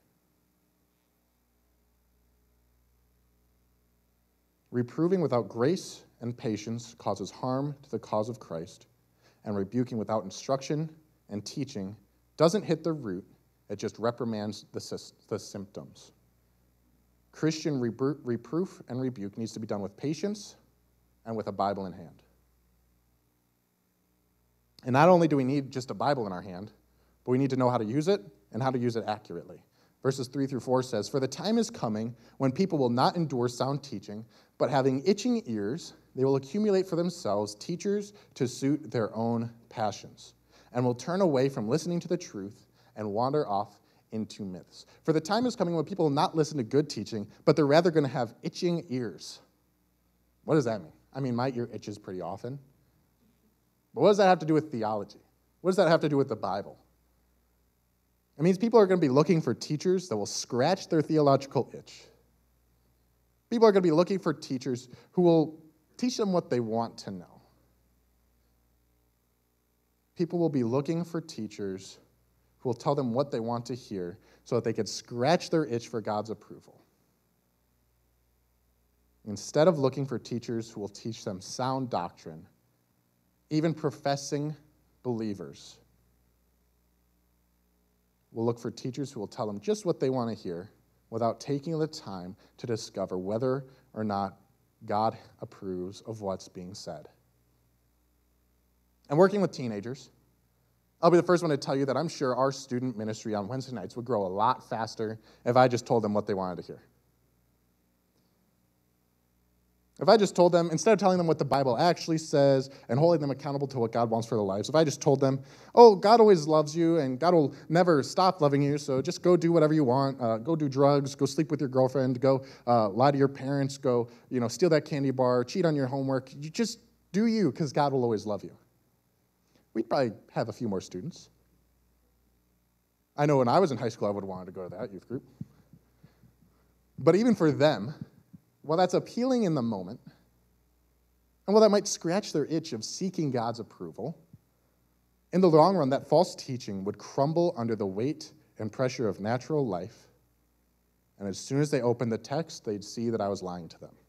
Reproving without grace and patience causes harm to the cause of Christ, and rebuking without instruction and teaching doesn't hit the root, it just reprimands the, the symptoms. Christian rebru- reproof and rebuke needs to be done with patience and with a Bible in hand. And not only do we need just a Bible in our hand, but we need to know how to use it and how to use it accurately. Verses three through four says, "For the time is coming when people will not endure sound teaching, but having itching ears, they will accumulate for themselves teachers to suit their own passions, and will turn away from listening to the truth and wander off into myths. For the time is coming when people will not listen to good teaching, but they're rather going to have itching ears." What does that mean? I mean, my ear itches pretty often. But what does that have to do with theology? What does that have to do with the Bible? It means people are going to be looking for teachers that will scratch their theological itch. People are going to be looking for teachers who will teach them what they want to know. People will be looking for teachers who will tell them what they want to hear so that they can scratch their itch for God's approval. Instead of looking for teachers who will teach them sound doctrine, even professing believers will look for teachers who will tell them just what they want to hear without taking the time to discover whether or not God approves of what's being said. And working with teenagers, I'll be the first one to tell you that I'm sure our student ministry on Wednesday nights would grow a lot faster if I just told them what they wanted to hear. If I just told them, instead of telling them what the Bible actually says and holding them accountable to what God wants for their lives, if I just told them, oh, God always loves you and God will never stop loving you, so just go do whatever you want, uh, go do drugs, go sleep with your girlfriend, go uh, lie to your parents, go you know steal that candy bar, cheat on your homework, you just do you because God will always love you. We'd probably have a few more students. I know when I was in high school, I would have wanted to go to that youth group. But even for them, while that's appealing in the moment, and while that might scratch their itch of seeking God's approval, in the long run, that false teaching would crumble under the weight and pressure of natural life, and as soon as they opened the text, they'd see that I was lying to them.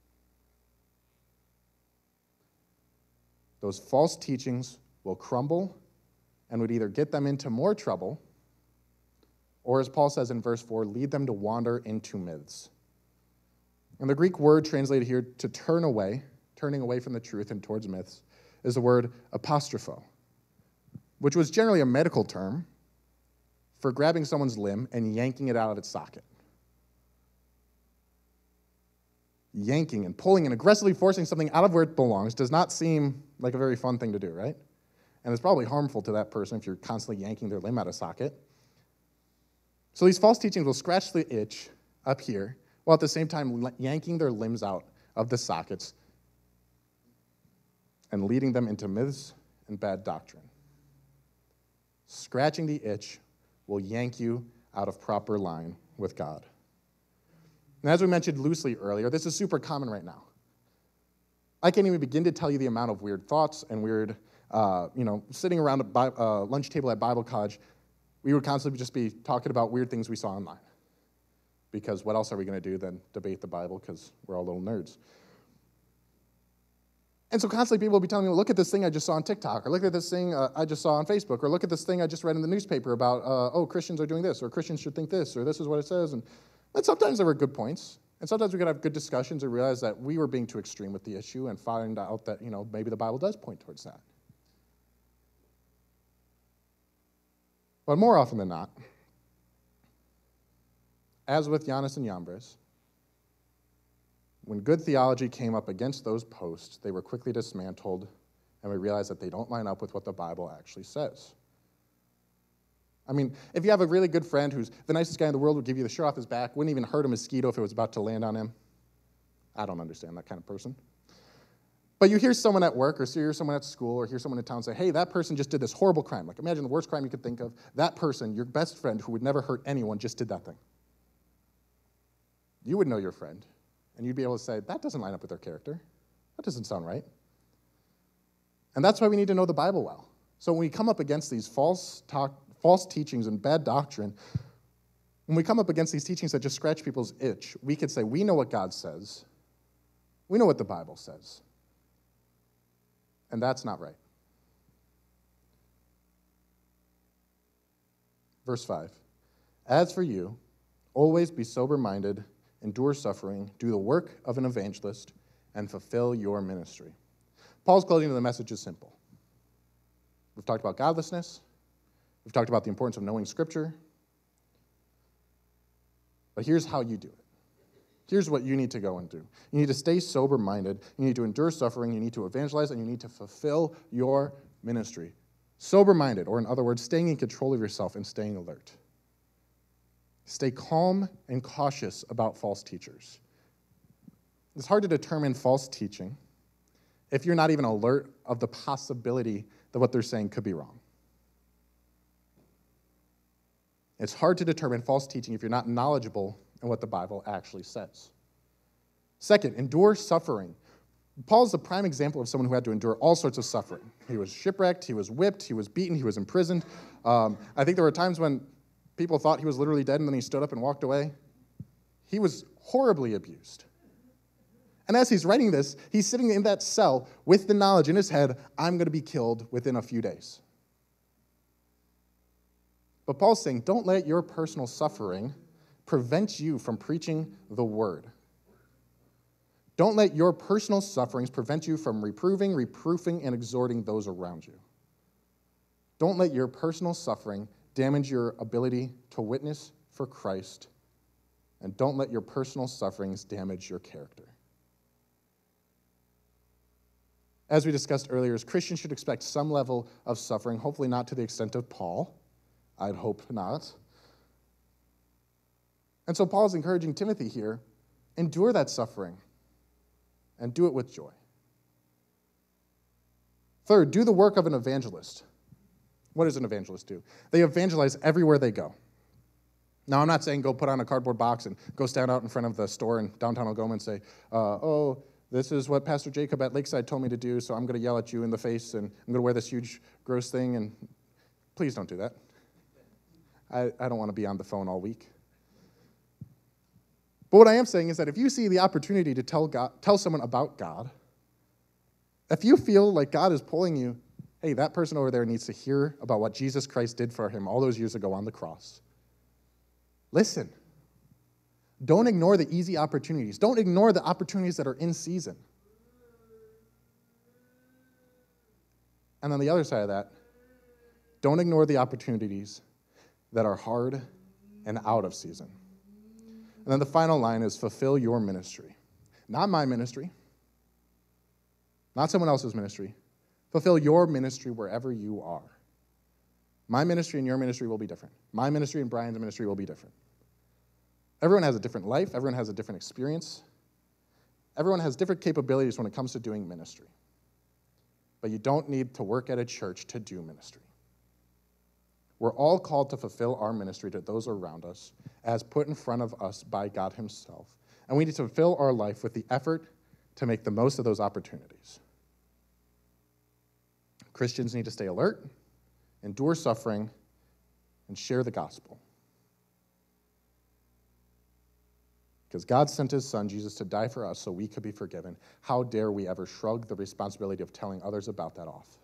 Those false teachings will crumble and would either get them into more trouble, or as Paul says in verse four, lead them to wander into myths. And the Greek word translated here to turn away, turning away from the truth and towards myths, is the word apostropho, which was generally a medical term for grabbing someone's limb and yanking it out of its socket. Yanking and pulling and aggressively forcing something out of where it belongs does not seem like a very fun thing to do, right? And it's probably harmful to that person if you're constantly yanking their limb out of socket. So these false teachings will scratch the itch up here, while at the same time yanking their limbs out of the sockets and leading them into myths and bad doctrine. Scratching the itch will yank you out of proper line with God. And as we mentioned loosely earlier, this is super common right now. I can't even begin to tell you the amount of weird thoughts and weird, uh, you know, sitting around a Bi- uh, lunch table at Bible college, we would constantly just be talking about weird things we saw online. Because what else are we going to do than debate the Bible, because we're all little nerds. And so constantly people will be telling me, look at this thing I just saw on TikTok, or look at this thing uh, I just saw on Facebook, or look at this thing I just read in the newspaper about, uh, oh, Christians are doing this, or Christians should think this, or this is what it says. And, and sometimes there were good points, and sometimes we could have good discussions and realize that we were being too extreme with the issue and find out that, you know, maybe the Bible does point towards that. But more often than not, as with Giannis and Yambres, when good theology came up against those posts, they were quickly dismantled, and we realized that they don't line up with what the Bible actually says. I mean, if you have a really good friend who's the nicest guy in the world, would give you the shirt off his back, wouldn't even hurt a mosquito if it was about to land on him. I don't understand that kind of person. But you hear someone at work, or hear someone at school, or hear someone in town say, hey, that person just did this horrible crime. Like, imagine the worst crime you could think of. That person, your best friend who would never hurt anyone, just did that thing. You would know your friend, and you'd be able to say, that doesn't line up with their character. That doesn't sound right. And that's why we need to know the Bible well. So when we come up against these false talk, false teachings and bad doctrine, when we come up against these teachings that just scratch people's itch, we could say, we know what God says. We know what the Bible says. And that's not right. Verse five, as for you, always be sober-minded, endure suffering, do the work of an evangelist, and fulfill your ministry. Paul's closing to the message is simple. We've talked about godlessness. We've talked about the importance of knowing Scripture. But here's how you do it. Here's what you need to go and do. You need to stay sober-minded. You need to endure suffering. You need to evangelize, and you need to fulfill your ministry. Sober-minded, or in other words, staying in control of yourself and staying alert. Stay calm and cautious about false teachers. It's hard to determine false teaching if you're not even alert of the possibility that what they're saying could be wrong. It's hard to determine false teaching if you're not knowledgeable in what the Bible actually says. Second, endure suffering. Paul's the prime example of someone who had to endure all sorts of suffering. He was shipwrecked, he was whipped, he was beaten, he was imprisoned. Um, I think there were times when people thought he was literally dead, and then he stood up and walked away. He was horribly abused. And as he's writing this, he's sitting in that cell with the knowledge in his head, I'm going to be killed within a few days. But Paul's saying, don't let your personal suffering prevent you from preaching the word. Don't let your personal sufferings prevent you from reproving, reproofing, and exhorting those around you. Don't let your personal suffering damage your ability to witness for Christ, and don't let your personal sufferings damage your character. as we discussed earlier, is Christians should expect some level of suffering, hopefully not to the extent of Paul. I'd hope not. And so Paul is encouraging Timothy here, endure that suffering and do it with joy. Third, do the work of an evangelist. What does an evangelist do? They evangelize everywhere they go. Now, I'm not saying go put on a cardboard box and go stand out in front of the store in downtown Algoma and say, uh, oh, this is what Pastor Jacob at Lakeside told me to do, so I'm going to yell at you in the face, and I'm going to wear this huge, gross thing, and please don't do that. I, I don't want to be on the phone all week. But what I am saying is that if you see the opportunity to tell God, tell someone about God, if you feel like God is pulling you, hey, that person over there needs to hear about what Jesus Christ did for him all those years ago on the cross, listen. Don't ignore the easy opportunities. Don't ignore the opportunities that are in season. And on the other side of that, don't ignore the opportunities that are hard and out of season. And then the final line is fulfill your ministry. Not my ministry. Not someone else's ministry. Fulfill your ministry wherever you are. My ministry and your ministry will be different. My ministry and Brian's ministry will be different. Everyone has a different life. Everyone has a different experience. Everyone has different capabilities when it comes to doing ministry. But you don't need to work at a church to do ministry. We're all called to fulfill our ministry to those around us as put in front of us by God himself. And we need to fulfill our life with the effort to make the most of those opportunities. Christians need to stay alert, endure suffering, and share the gospel. Because God sent his son, Jesus, to die for us so we could be forgiven. How dare we ever shrug the responsibility of telling others about that off?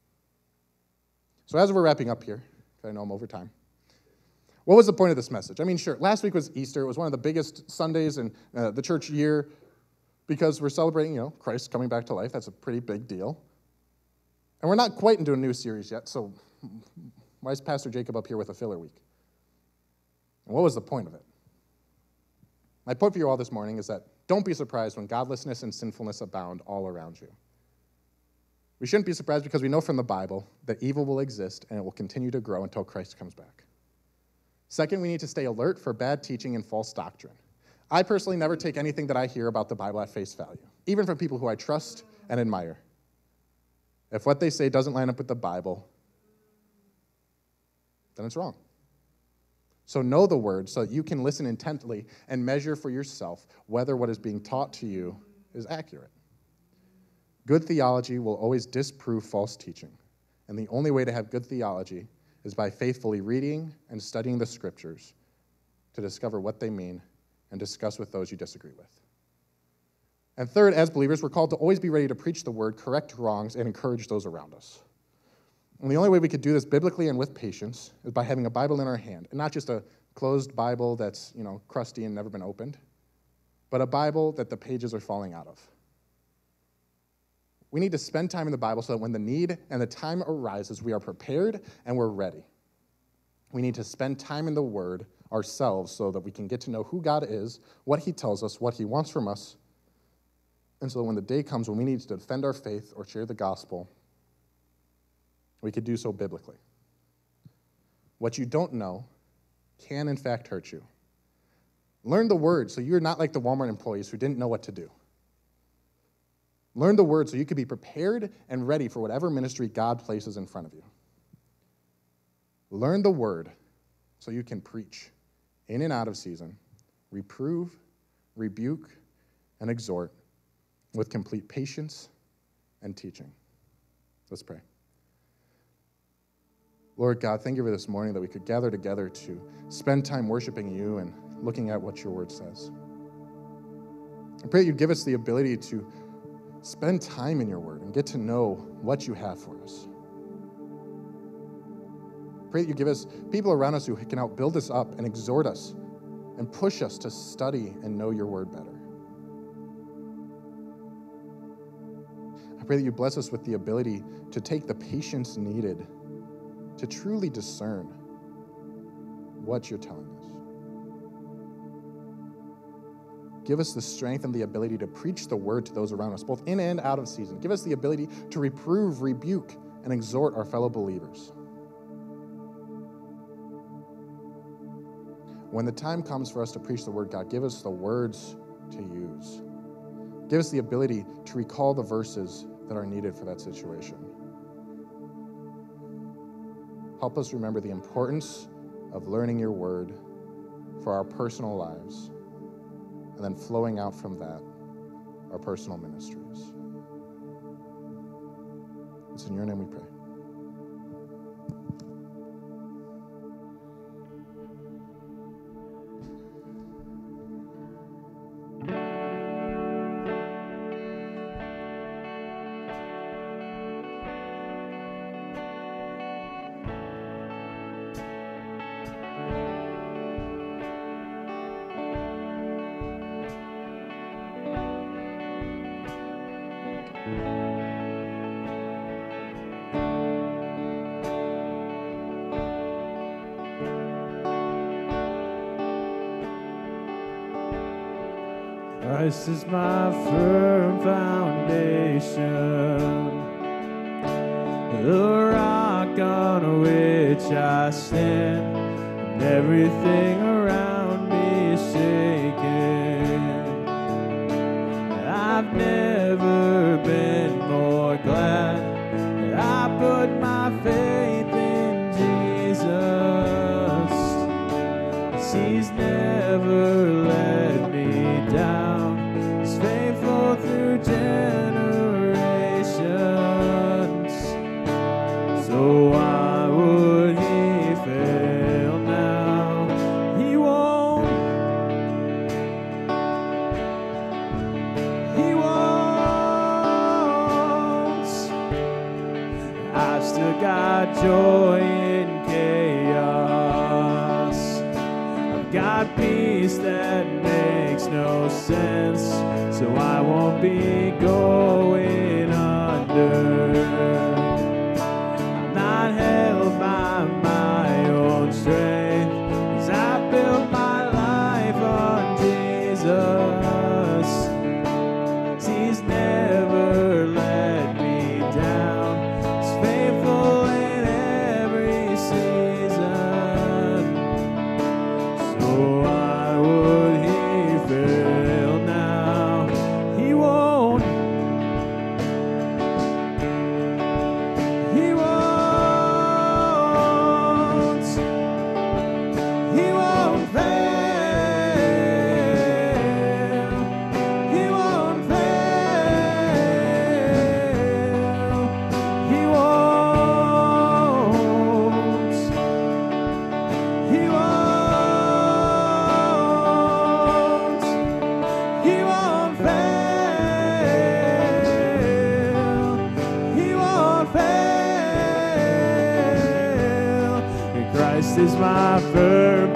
So as we're wrapping up here, because I know I'm over time, what was the point of this message? I mean, sure, last week was Easter. It was one of the biggest Sundays in uh, the church year because we're celebrating, you know, Christ coming back to life. That's a pretty big deal. And we're not quite into a new series yet, so why is Pastor Jacob up here with a filler week? And what was the point of it? My point for you all this morning is that don't be surprised when godlessness and sinfulness abound all around you. We shouldn't be surprised because we know from the Bible that evil will exist and it will continue to grow until Christ comes back. Second, we need to stay alert for bad teaching and false doctrine. I personally never take anything that I hear about the Bible at face value, even from people who I trust and admire. If what they say doesn't line up with the Bible, then it's wrong. So know the word so that you can listen intently and measure for yourself whether what is being taught to you is accurate. Good theology will always disprove false teaching, and the only way to have good theology is by faithfully reading and studying the scriptures to discover what they mean and discuss with those you disagree with. And third, as believers, we're called to always be ready to preach the word, correct wrongs, and encourage those around us. And the only way we could do this biblically and with patience is by having a Bible in our hand, and not just a closed Bible that's, you know, crusty and never been opened, but a Bible that the pages are falling out of. We need to spend time in the Bible so that when the need and the time arises, we are prepared and we're ready. We need to spend time in the Word ourselves so that we can get to know who God is, what he tells us, what he wants from us, and so that when the day comes when we need to defend our faith or share the gospel, we could do so biblically. What you don't know can, in fact, hurt you. Learn the word so you're not like the Walmart employees who didn't know what to do. Learn the word so you can be prepared and ready for whatever ministry God places in front of you. Learn the word so you can preach in and out of season, reprove, rebuke, and exhort with complete patience and teaching. Let's pray. Lord God, thank you for this morning that we could gather together to spend time worshiping you and looking at what your word says. I pray that you give us the ability to spend time in your word and get to know what you have for us. Pray that you give us people around us who can help build us up and exhort us and push us to study and know your word better. I pray that you bless us with the ability to take the patience needed to truly discern what you're telling us. give us the strength and the ability to preach the word to those around us, both in and out of season. Give us the ability to reprove, rebuke, and exhort our fellow believers. When the time comes for us to preach the word, God, give us the words to use. Give us the ability to recall the verses that are needed for that situation. Help us remember the importance of learning your word for our personal lives, and then flowing out from that, our personal ministries. It's in your name we pray. Christ is my firm foundation, the rock on which I stand, and everything around me is shaken. I've never been more glad that I put my faith in Jesus, 'cause He's never let me down. Faithful through generations, so why would He fail now? He won't, He won't. I've still got joy in chaos. I've got peace that makes no sense, so I won't be going under. I'm not held by my own strength, 'cause I built my life on Jesus. 'Cause He's never let me down. He's faithful in every season, so why would He fail now? He won't. He won't. He won't fail. He won't fail. He won't. He won't. He won't fail. He won't fail. And Christ is my firm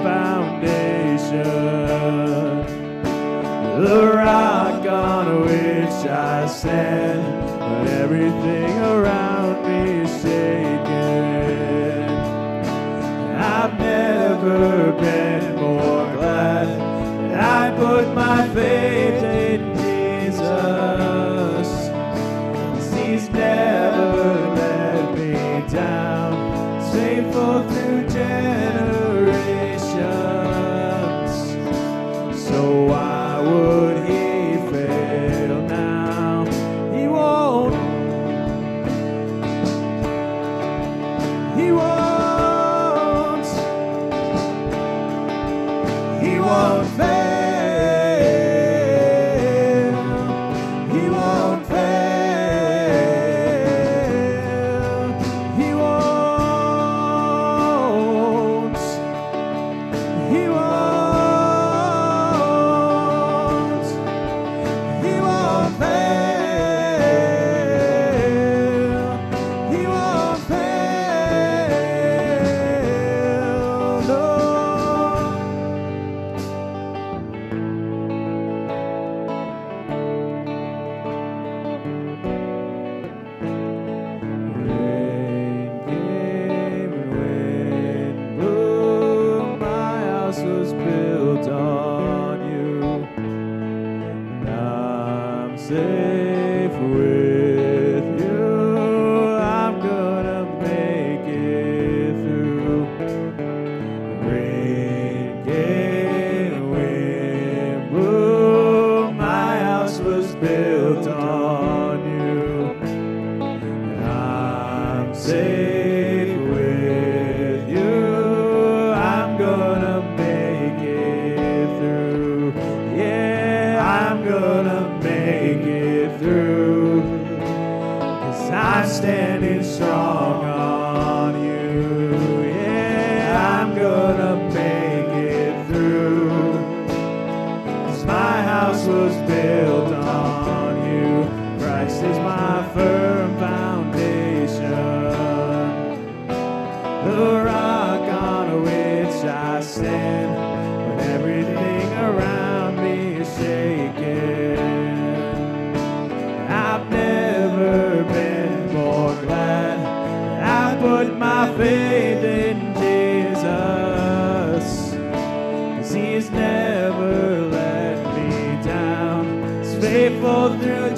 foundation, the rock on which I stand, when everything around me is shaken. I've never been more glad that I put my faith in Jesus, 'cause He's never let me down. He's faithful through generations, so why would He fail now? He won't. He won't. on you. I'm safe with you. I'm gonna make it through. Yeah, I'm gonna make it through. 'Cause I'm standing strong on you. Yeah, I'm gonna make it through. 'Cause my house was built on you. Christ is my firm foundation, the rock on which I stand when everything around me is shaking. I've never been more glad that I put my faith in Jesus, 'cause He's never let me down. He's faithful through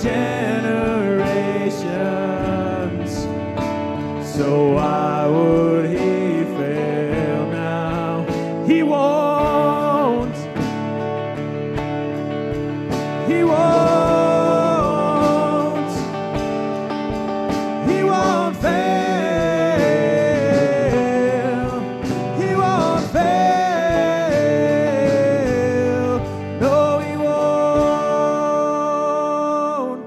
generations. So why would He fail now? He won't. He won't. He won't fail. He won't fail. No, He won't.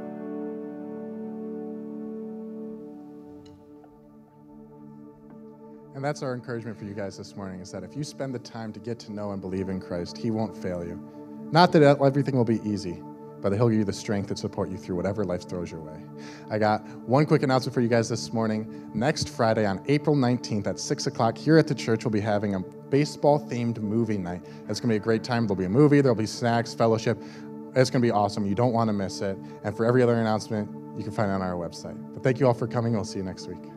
And that's our encouragement for you guys this morning, is that if you spend the time to get to know and believe in Christ, He won't fail you. Not that everything will be easy, but that He'll give you the strength to support you through whatever life throws your way. I got one quick announcement for you guys this morning. Next Friday on April nineteenth at six o'clock here at the church, we'll be having a baseball-themed movie night. It's going to be a great time. There'll be a movie, there'll be snacks, fellowship. It's going to be awesome. You don't want to miss it. And for every other announcement, you can find it on our website. But thank you all for coming. We'll see you next week.